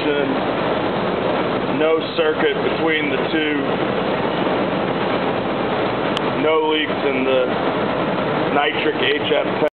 function, no circuit between the two, no leaks in the nitric HF tank.